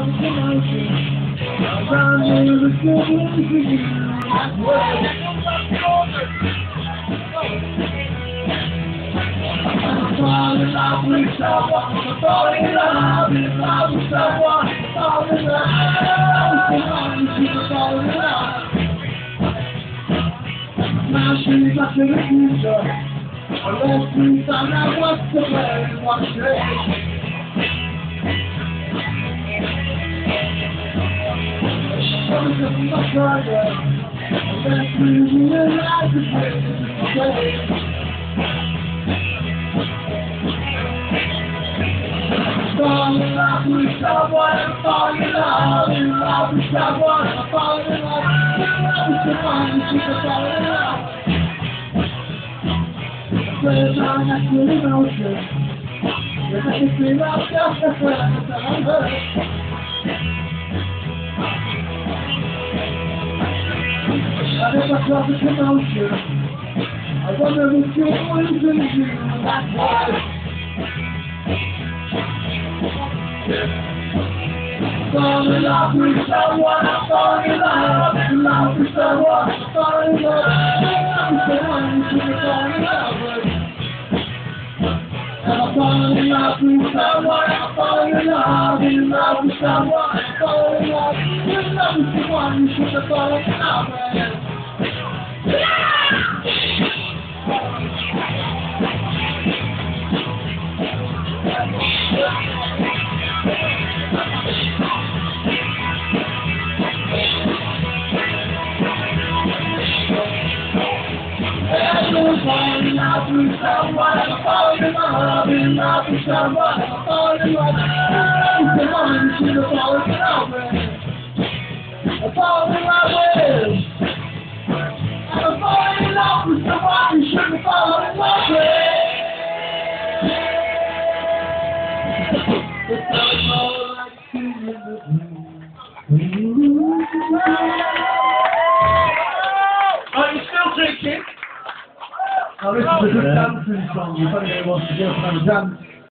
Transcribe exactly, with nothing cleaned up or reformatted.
Fall in love with someone, fall in love, in love with someone, fall in love, someone to fall in love. Now she's up in the future, unless we find out what's the way, what's the way. She's looking much further, unless we realize the way, the way. Fall in love with someone, fall in love, in love with someone, fall in love, in love with someone, she can fall in love. There's no natural emotion, there's nothing to love, just a friend, that's all I'm hurt. I never felt this emotion, I wonder if you're losing you, that's why. Fall in love with someone, fall in love, in love with someone, fall in love, in love with someone, you should fall in love with. And I fall in love with someone, I fall in love, in love with someone, fall in love, in love with someone, you should fall in love with. Fall in love with someone, fall in love, in love with someone, fall in love, in love with someone, you should have fallen in love with. I fall in love with. I fall in love with someone, you should have fallen in love with. It's all like are you still drinking? Now this is a good dancing song, if anybody wants to go and have a dance.